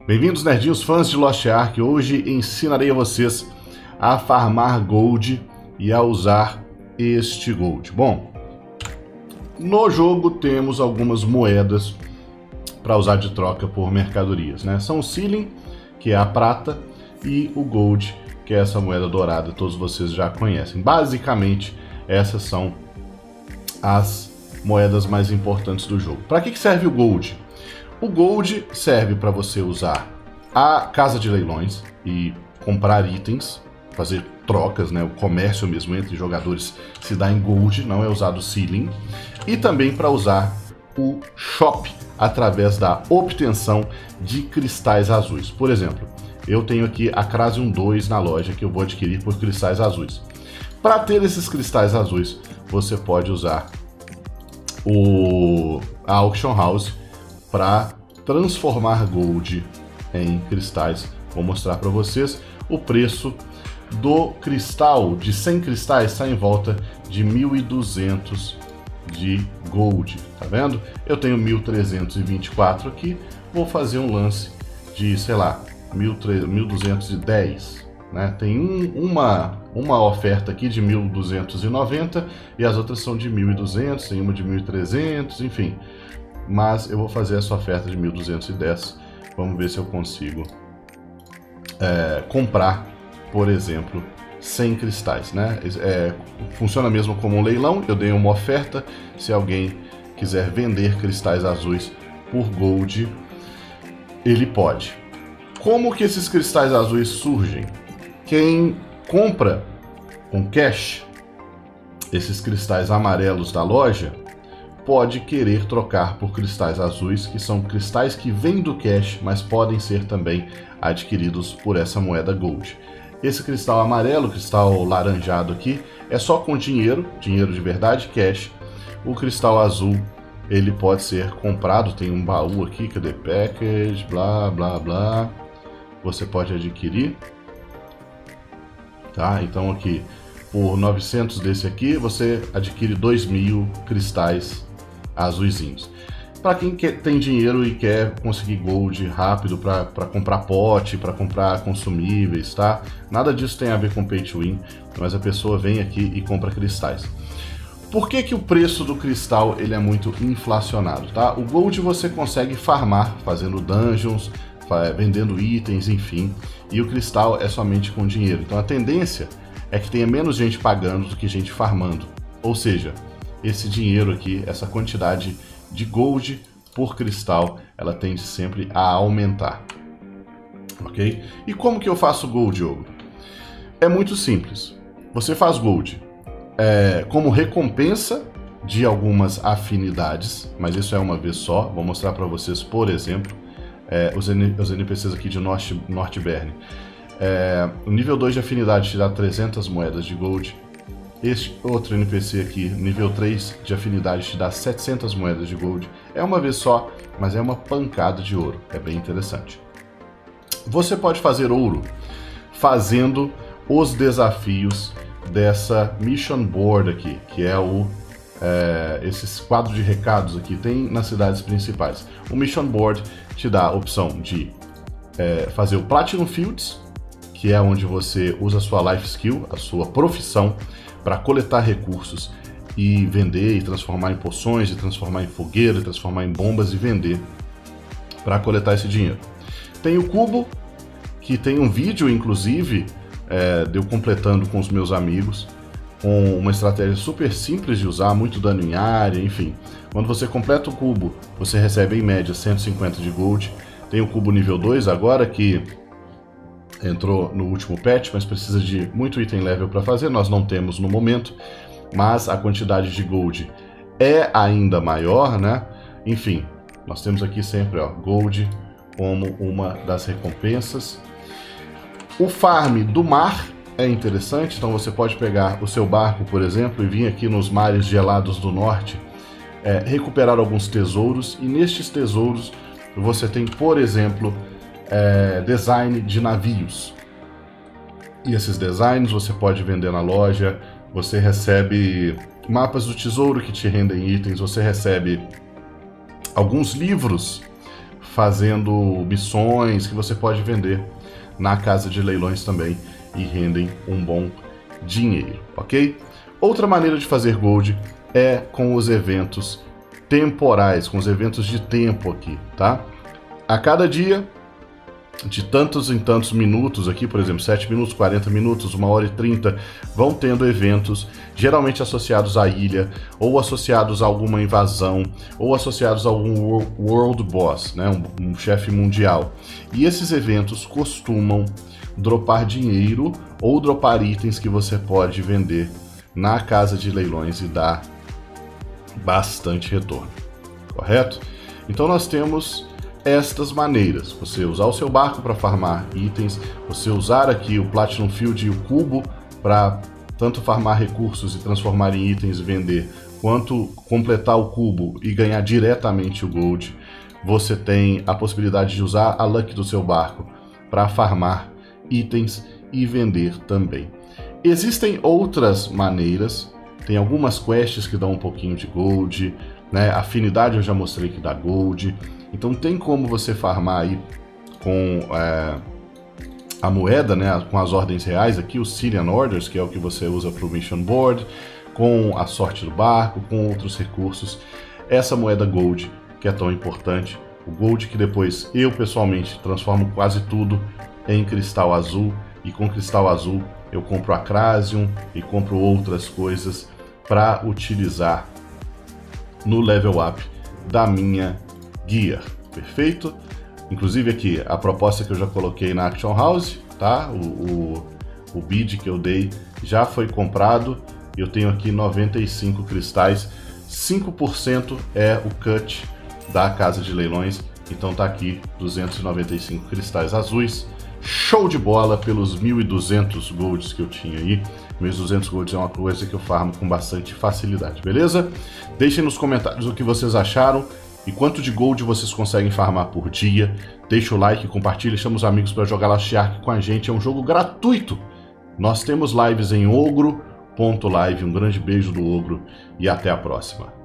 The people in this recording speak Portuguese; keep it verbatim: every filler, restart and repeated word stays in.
Bem-vindos, nerdinhos fãs de Lost Ark. Hoje ensinarei a vocês a farmar gold e a usar este gold. Bom, no jogo temos algumas moedas para usar de troca por mercadorias, né? São o Sealing, que é a prata, e o Gold, que é essa moeda dourada, todos vocês já conhecem. Basicamente, essas são as moedas mais importantes do jogo. Para que serve o Gold? O Gold serve para você usar a casa de leilões e comprar itens, fazer trocas, né? O comércio mesmo entre jogadores se dá em Gold, não é usado Sealing. E também para usar o Shop através da obtenção de cristais azuis. Por exemplo, eu tenho aqui a Crasium dois na loja que eu vou adquirir por cristais azuis. Para ter esses cristais azuis, você pode usar o, a Auction House para transformar gold em cristais. Vou mostrar para vocês. O preço do cristal de cem cristais está em volta de mil e duzentos de gold, tá vendo? Eu tenho mil trezentos e vinte e quatro aqui, vou fazer um lance de, sei lá, mil duzentos e dez, né? Tem um, uma, uma oferta aqui de mil duzentos e noventa e as outras são de mil e duzentos, tem uma de mil e trezentos, enfim. Mas eu vou fazer essa oferta de mil duzentos e dez, vamos ver se eu consigo é, comprar, por exemplo, cem cristais, né? É, funciona mesmo como um leilão. Eu dei uma oferta. Se alguém quiser vender cristais azuis por gold, ele pode. Como que esses cristais azuis surgem? Quem compra com cash esses cristais amarelos da loja pode querer trocar por cristais azuis, que são cristais que vêm do cash, mas podem ser também adquiridos por essa moeda gold. Esse cristal amarelo, cristal laranjado aqui, é só com dinheiro, dinheiro de verdade, cash. O cristal azul, ele pode ser comprado, tem um baú aqui, cadê package, blá, blá, blá. Você pode adquirir, tá? Então aqui, por novecentos desse aqui, você adquire dois mil cristais azuisinhos. Para quem quer, tem dinheiro e quer conseguir gold rápido para comprar pote, para comprar consumíveis, tá? Nada disso tem a ver com pay to win, mas a pessoa vem aqui e compra cristais. Por que que o preço do cristal ele é muito inflacionado, tá? O gold você consegue farmar fazendo dungeons, vendendo itens, enfim, e o cristal é somente com dinheiro. Então a tendência é que tenha menos gente pagando do que gente farmando. Ou seja, esse dinheiro aqui, essa quantidade de gold por cristal, ela tende sempre a aumentar, ok? E como que eu faço gold, Diogo? É muito simples. Você faz gold é, como recompensa de algumas afinidades, mas isso é uma vez só. Vou mostrar para vocês, por exemplo, é, os, os N P Cs aqui de North, Northburn. É, o nível dois de afinidade te dá trezentas moedas de gold. Este outro N P C aqui, nível três de afinidade, te dá setecentas moedas de gold. É uma vez só, mas é uma pancada de ouro. É bem interessante. Você pode fazer ouro fazendo os desafios dessa Mission Board aqui, que é o é, esses quadros de recados aqui, tem nas cidades principais. O Mission Board te dá a opção de é, fazer o Platinum Fields, que é onde você usa a sua life skill, a sua profissão, para coletar recursos e vender e transformar em poções, e transformar em fogueira, e transformar em bombas e vender para coletar esse dinheiro. Tem o cubo, que tem um vídeo, inclusive, é, de eu completando com os meus amigos, com uma estratégia super simples de usar, muito dano em área, enfim. Quando você completa o cubo, você recebe em média cento e cinquenta de gold. Tem o cubo nível dois agora, que entrou no último patch, mas precisa de muito item level para fazer, nós não temos no momento, mas a quantidade de gold é ainda maior, né? Enfim, nós temos aqui sempre, ó, gold como uma das recompensas. O farm do mar é interessante, então você pode pegar o seu barco, por exemplo, e vir aqui nos mares gelados do norte, é, recuperar alguns tesouros, e nestes tesouros você tem, por exemplo, É, design de navios. E esses designs você pode vender na loja, você recebe mapas do tesouro que te rendem itens, você recebe alguns livros fazendo missões que você pode vender na casa de leilões também e rendem um bom dinheiro, ok? Outra maneira de fazer gold é com os eventos temporais, com os eventos de tempo aqui, tá? A cada dia, de tantos em tantos minutos aqui, por exemplo, sete minutos, quarenta minutos, uma hora e trinta, vão tendo eventos, geralmente associados à ilha, ou associados a alguma invasão, ou associados a algum world boss, né, um, um chefe mundial. E esses eventos costumam dropar dinheiro ou dropar itens que você pode vender na casa de leilões e dar bastante retorno, correto? Então nós temos estas maneiras: você usar o seu barco para farmar itens, você usar aqui o Platinum Field e o cubo para tanto farmar recursos e transformar em itens e vender, quanto completar o cubo e ganhar diretamente o gold. Você tem a possibilidade de usar a luck do seu barco para farmar itens e vender também. Existem outras maneiras, tem algumas quests que dão um pouquinho de gold, né? Afinidade eu já mostrei que dá gold. Então tem como você farmar aí com é, a moeda, né, com as ordens reais aqui, os Syrian Orders, que é o que você usa para o Mission Board, com a sorte do barco, com outros recursos. Essa moeda Gold, que é tão importante, o Gold que depois eu pessoalmente transformo quase tudo em Cristal Azul, e com Cristal Azul eu compro Acrasium e compro outras coisas para utilizar no level up da minha Gear, perfeito? Inclusive aqui, a proposta que eu já coloquei na Action House, tá? O, o, o bid que eu dei já foi comprado. Eu tenho aqui noventa e cinco cristais, cinco por cento é o cut da casa de leilões. Então tá aqui duzentos e noventa e cinco cristais azuis. Show de bola pelos mil e duzentos golds que eu tinha aí. mil e duzentos golds é uma coisa que eu farmo com bastante facilidade, beleza? Deixem nos comentários o que vocês acharam e quanto de gold vocês conseguem farmar por dia. Deixa o like, compartilha, chama os amigos para jogar Lost Ark com a gente. É um jogo gratuito. Nós temos lives em ogro ponto live. Um grande beijo do Ogro e até a próxima.